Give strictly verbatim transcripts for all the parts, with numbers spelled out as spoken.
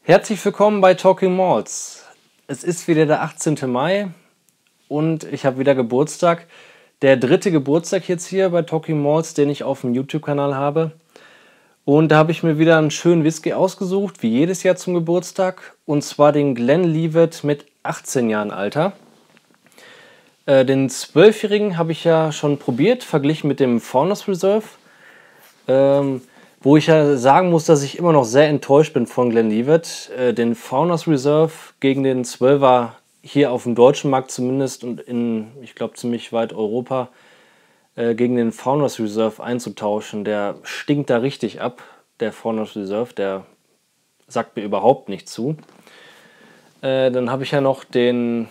Herzlich willkommen bei Talking Malts. Es ist wieder der achtzehnte Mai und ich habe wieder Geburtstag. Der dritte Geburtstag jetzt hier bei Talking Malts, den ich auf dem YouTube-Kanal habe. Und da habe ich mir wieder einen schönen Whisky ausgesucht, wie jedes Jahr zum Geburtstag. Und zwar den Glenlivet mit achtzehn Jahren Alter. Äh, den zwölfjährigen habe ich ja schon probiert, verglichen mit dem Founders Reserve. Ähm, wo ich ja sagen muss, dass ich immer noch sehr enttäuscht bin von Glenlivet. Äh, den Founders Reserve gegen den zwölfer hier auf dem deutschen Markt zumindest und in, ich glaube, ziemlich weit Europa äh, gegen den Founders Reserve einzutauschen. Der stinkt da richtig ab, der Founders Reserve. Der sagt mir überhaupt nicht zu. Äh, dann habe ich ja noch den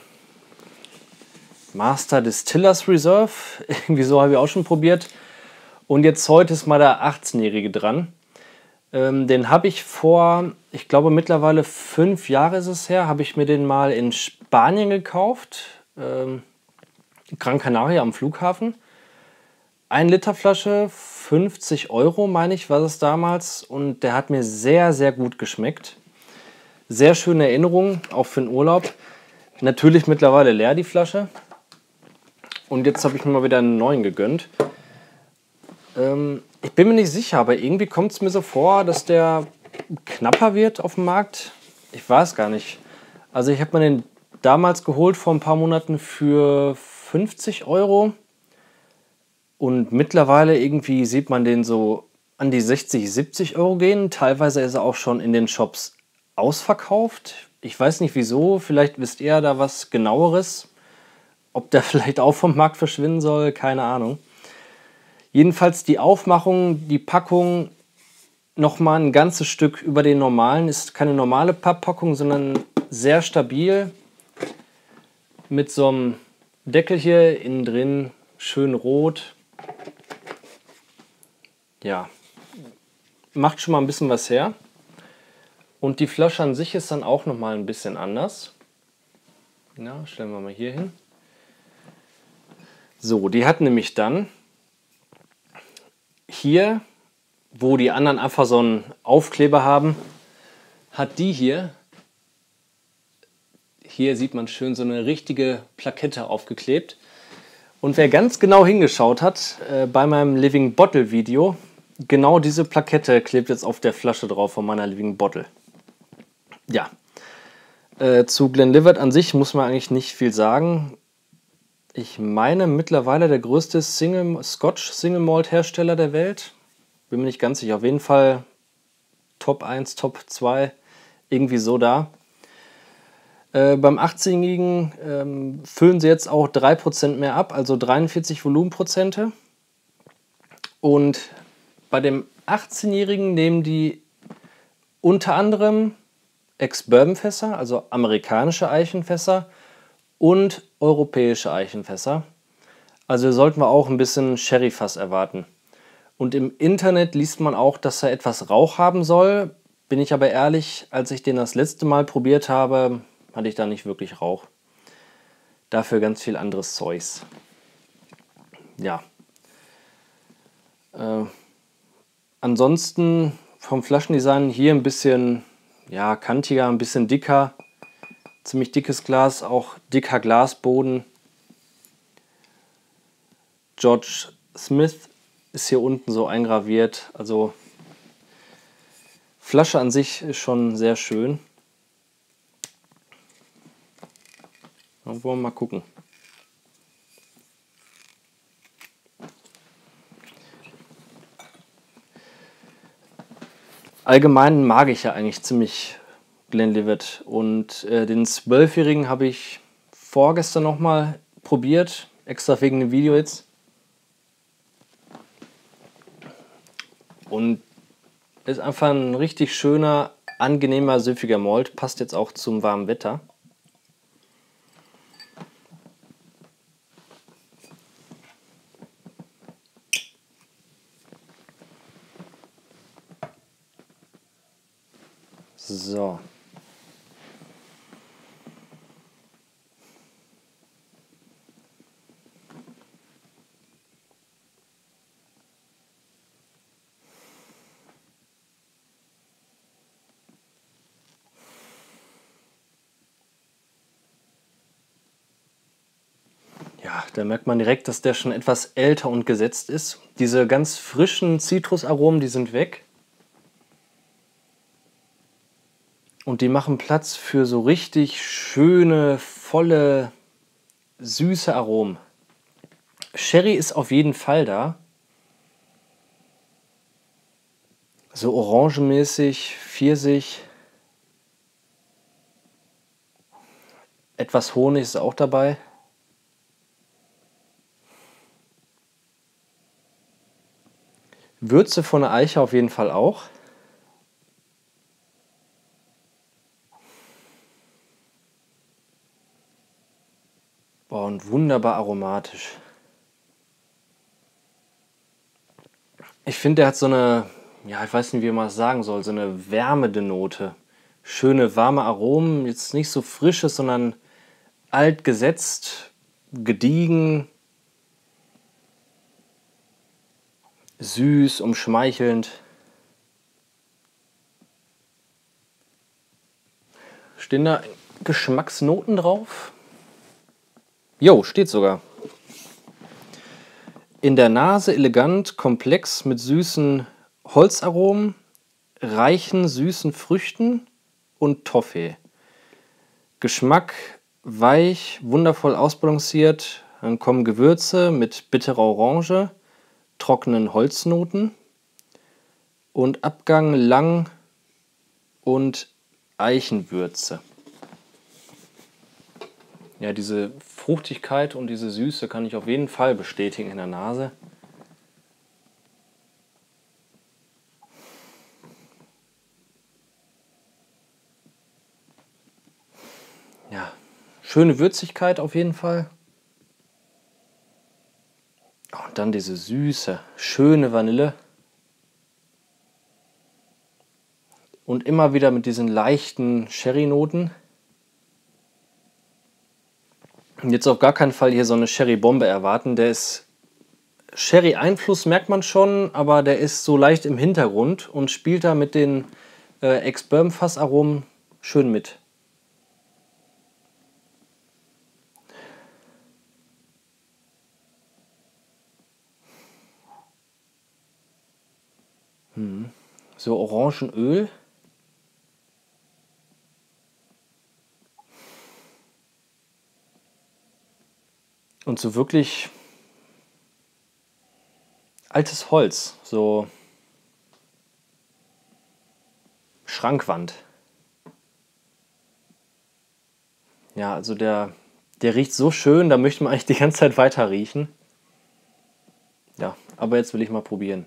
Master Distillers Reserve. Irgendwie so habe ich auch schon probiert. Und jetzt heute ist mal der achtzehnjährige dran. Ähm, den habe ich vor, ich glaube mittlerweile fünf Jahre ist es her, habe ich mir den mal in Spanien gekauft. Ähm, Gran Canaria am Flughafen. Ein Liter Flasche, fünfzig Euro meine ich, war es damals. Und der hat mir sehr, sehr gut geschmeckt. Sehr schöne Erinnerung, auch für den Urlaub. Natürlich mittlerweile leer die Flasche. Und jetzt habe ich mir mal wieder einen neuen gegönnt. Ähm, ich bin mir nicht sicher, aber irgendwie kommt es mir so vor, dass der knapper wird auf dem Markt. Ich weiß gar nicht. Also ich habe mir den damals geholt vor ein paar Monaten für fünfzig Euro. Und mittlerweile irgendwie sieht man den so an die sechzig, siebzig Euro gehen. Teilweise ist er auch schon in den Shops ausverkauft. Ich weiß nicht wieso, vielleicht wisst ihr da was Genaueres. Ob der vielleicht auch vom Markt verschwinden soll, keine Ahnung. Jedenfalls die Aufmachung, die Packung nochmal ein ganzes Stück über den normalen. Ist keine normale Papppackung, sondern sehr stabil. Mit so einem Deckel hier innen drin, schön rot. Ja, macht schon mal ein bisschen was her. Und die Flasche an sich ist dann auch nochmal ein bisschen anders. Ja, stellen wir mal hier hin. So, die hat nämlich dann hier, wo die anderen einfach so einen Aufkleber haben, hat die hier, hier sieht man schön so eine richtige Plakette aufgeklebt. Und wer ganz genau hingeschaut hat, äh, bei meinem Living Bottle Video, genau diese Plakette klebt jetzt auf der Flasche drauf von meiner Living Bottle. Ja, äh, zu Glenlivet an sich muss man eigentlich nicht viel sagen. Ich meine mittlerweile der größte Single, Scotch Single Malt Hersteller der Welt. Bin mir nicht ganz sicher. Auf jeden Fall Top eins, Top zwei, irgendwie so da. Äh, beim achtzehnjährigen ähm, füllen sie jetzt auch drei Prozent mehr ab, also dreiundvierzig Volumenprozente. Und bei dem achtzehnjährigen nehmen die unter anderem Ex-Bourbon-Fässer, also amerikanische Eichenfässer und europäische Eichenfässer. Also sollten wir auch ein bisschen Sherryfass erwarten. Und im Internet liest man auch, dass er etwas Rauch haben soll. Bin ich aber ehrlich, als ich den das letzte Mal probiert habe, hatte ich da nicht wirklich Rauch. Dafür ganz viel anderes Zeugs. Ja. Äh, ansonsten vom Flaschendesign hier ein bisschen ja, kantiger, ein bisschen dicker. Ziemlich dickes Glas, auch dicker Glasboden. George Smith ist hier unten so eingraviert. Also Flasche an sich ist schon sehr schön. Dann wollen wir mal gucken. Allgemein mag ich ja eigentlich ziemlich Glenlivet. Und äh, den zwölfjährigen habe ich vorgestern nochmal probiert. Extra wegen dem Video jetzt. Und ist einfach ein richtig schöner, angenehmer, süffiger Malt. Passt jetzt auch zum warmen Wetter. So. Ja, da merkt man direkt, dass der schon etwas älter und gesetzt ist. Diese ganz frischen Zitrusaromen, die sind weg. Und die machen Platz für so richtig schöne, volle, süße Aromen. Sherry ist auf jeden Fall da. So orangemäßig, Pfirsich. Etwas Honig ist auch dabei. Würze von der Eiche auf jeden Fall auch. Boah, und wunderbar aromatisch. Ich finde, der hat so eine, ja, ich weiß nicht, wie man das sagen soll, so eine wärmende Note. Schöne, warme Aromen, jetzt nicht so frisches, sondern alt gesetzt, gediegen, süß, umschmeichelnd. Stehen da Geschmacksnoten drauf? Jo, steht sogar. In der Nase elegant, komplex mit süßen Holzaromen, reichen süßen Früchten und Toffee. Geschmack weich, wundervoll ausbalanciert. Dann kommen Gewürze mit bitterer Orange, trockenen Holznoten und Abgang lang und Eichenwürze. Ja, diese Fruchtigkeit und diese Süße kann ich auf jeden Fall bestätigen in der Nase. Ja, schöne Würzigkeit auf jeden Fall. Und dann diese süße, schöne Vanille. Und immer wieder mit diesen leichten Sherry-Noten. Jetzt auf gar keinen Fall hier so eine Sherry-Bombe erwarten. Der ist Sherry-Einfluss merkt man schon, aber der ist so leicht im Hintergrund und spielt da mit den äh, Ex-Bourbon-Fassaromen schön mit. Hm. So Orangenöl. Und so wirklich altes Holz, so Schrankwand. Ja, also der, der riecht so schön, da möchte man eigentlich die ganze Zeit weiter riechen. Ja, aber jetzt will ich mal probieren.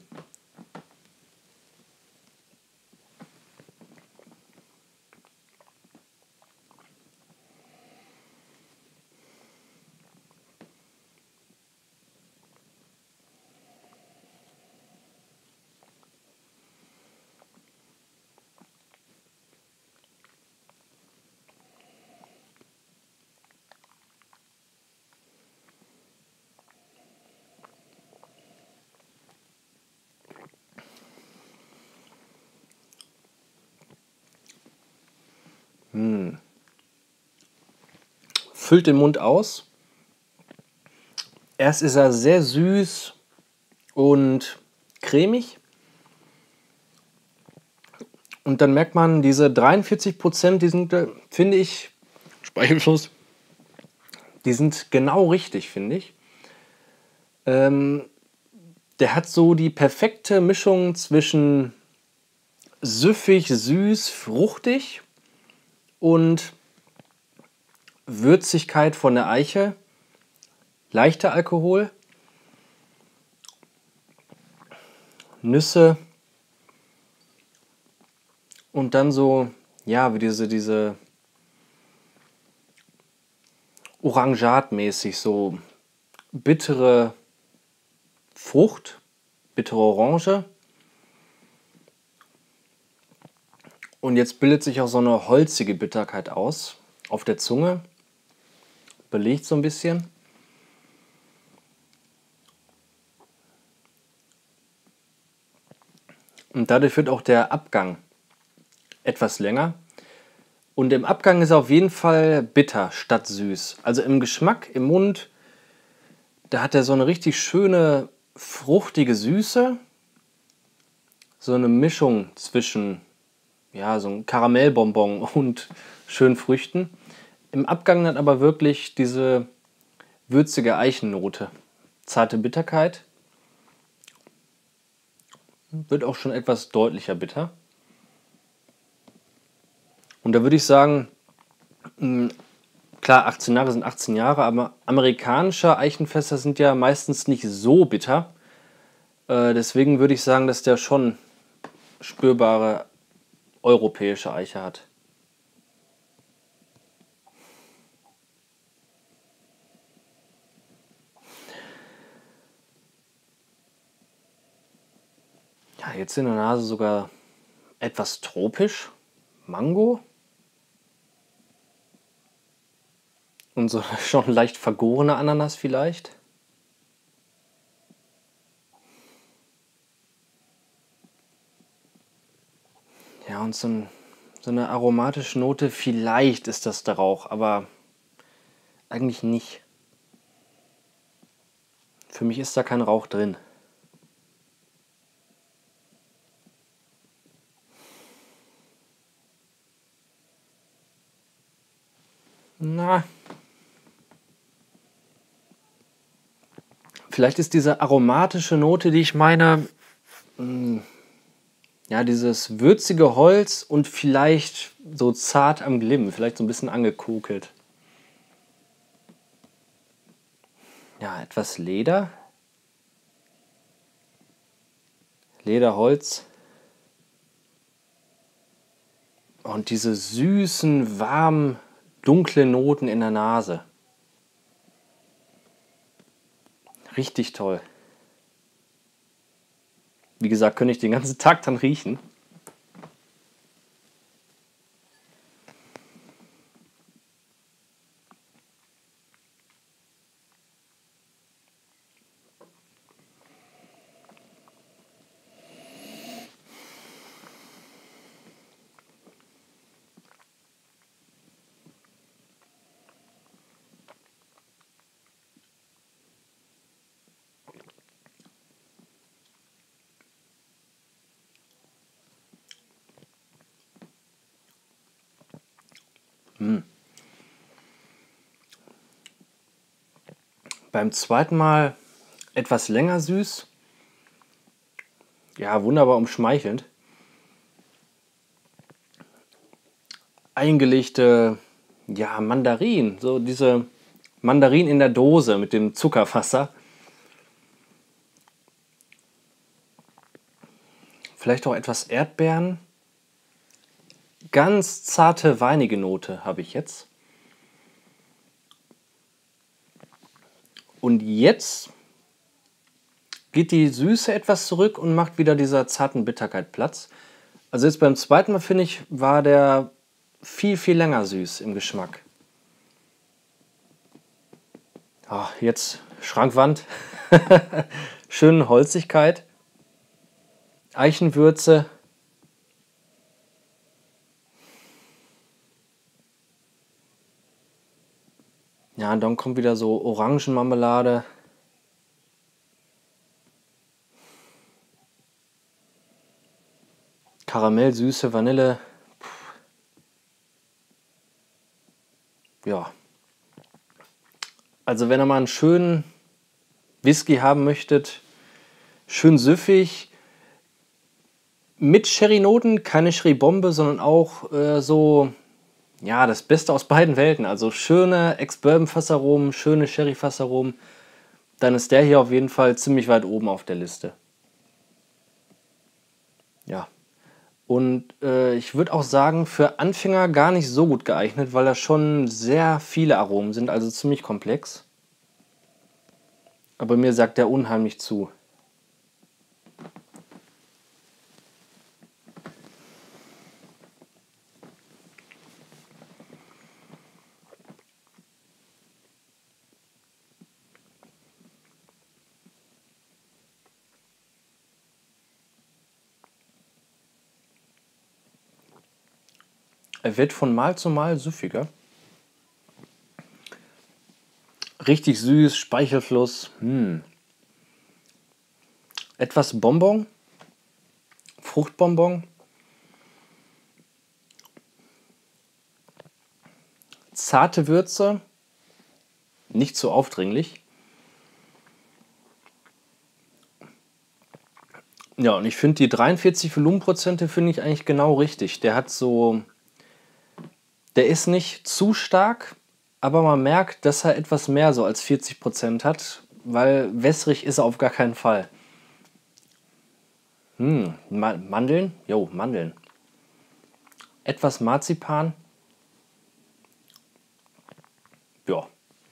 Hm. Füllt den Mund aus. Erst ist er sehr süß und cremig. Und dann merkt man, diese dreiundvierzig Prozent, die sind, äh, finde ich, Speichelfluss, die sind genau richtig, finde ich. Ähm, der hat so die perfekte Mischung zwischen süffig, süß, fruchtig und Würzigkeit von der Eiche, leichter Alkohol, Nüsse und dann so, ja, wie diese, diese Orangatmäßig, so bittere Frucht, bittere Orange. Und jetzt bildet sich auch so eine holzige Bitterkeit aus auf der Zunge, belegt so ein bisschen. Und dadurch wird auch der Abgang etwas länger. Und im Abgang ist er auf jeden Fall bitter statt süß. Also im Geschmack, im Mund Da hat er so eine richtig schöne, fruchtige Süße. So eine Mischung zwischen, ja, so ein Karamellbonbon und schönen Früchten. Im Abgang dann aber wirklich diese würzige Eichennote. Zarte Bitterkeit. Wird auch schon etwas deutlicher bitter. Und da würde ich sagen, mh, klar, achtzehn Jahre sind achtzehn Jahre, aber amerikanische Eichenfässer sind ja meistens nicht so bitter. Äh, deswegen würde ich sagen, dass der schon spürbare europäische Eiche hat. Ja, jetzt in der Nase sogar etwas tropisch. Mango. Und so schon leicht vergorene Ananas vielleicht. Ja, und so, ein, so eine aromatische Note, vielleicht ist das der Rauch, aber eigentlich nicht. Für mich ist da kein Rauch drin. Na, vielleicht ist diese aromatische Note, die ich meine, mh, ja, dieses würzige Holz und vielleicht so zart am Glimmen, vielleicht so ein bisschen angekokelt. Ja, etwas Leder. Lederholz. Und diese süßen, warmen, dunklen Noten in der Nase. Richtig toll. Wie gesagt, könnte ich den ganzen Tag dann riechen. Hm. Beim zweiten Mal etwas länger süß. Ja, wunderbar umschmeichelnd. Eingelegte, ja, Mandarinen. So diese Mandarinen in der Dose mit dem Zuckerwasser. Vielleicht auch etwas Erdbeeren. Ganz zarte, weinige Note habe ich jetzt. Und jetzt geht die Süße etwas zurück und macht wieder dieser zarten Bitterkeit Platz. Also jetzt beim zweiten Mal, finde ich, war der viel, viel länger süß im Geschmack. Oh, jetzt Schrankwand. Schöne Holzigkeit. Eichenwürze. Ja, und dann kommt wieder so Orangenmarmelade. Karamell, Süße, Vanille. Puh. Ja. Also wenn ihr mal einen schönen Whisky haben möchtet, schön süffig, mit Sherry-Noten, keine Sherry-Bombe, sondern auch äh, so, ja, das Beste aus beiden Welten. Also schöne Ex-Bourbon-Fassaromen, schöne Sherry-Fassaromen. Dann ist der hier auf jeden Fall ziemlich weit oben auf der Liste. Ja. Und äh, ich würde auch sagen, für Anfänger gar nicht so gut geeignet, weil da schon sehr viele Aromen sind, also ziemlich komplex. Aber mir sagt der unheimlich zu. Er wird von Mal zu Mal süffiger. Richtig süß, Speichelfluss. Hm. Etwas Bonbon. Fruchtbonbon. Zarte Würze. Nicht zu aufdringlich. Ja, und ich finde die dreiundvierzig Volumenprozente finde ich eigentlich genau richtig. Der hat so, der ist nicht zu stark, aber man merkt, dass er etwas mehr so als vierzig Prozent hat, weil wässrig ist er auf gar keinen Fall. Hm, Ma- Mandeln? Jo, Mandeln. Etwas Marzipan. Ja,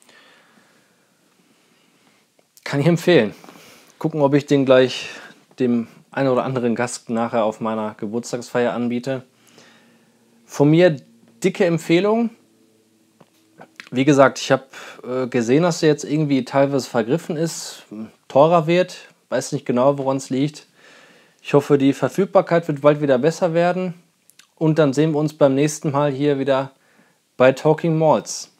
kann ich empfehlen. Gucken, ob ich den gleich dem einen oder anderen Gast nachher auf meiner Geburtstagsfeier anbiete. Von mir dicke Empfehlung. Wie gesagt, ich habe äh, gesehen, dass er jetzt irgendwie teilweise vergriffen ist, teurer wird. Weiß nicht genau, woran es liegt. Ich hoffe, die Verfügbarkeit wird bald wieder besser werden. Und dann sehen wir uns beim nächsten Mal hier wieder bei Talking Malts.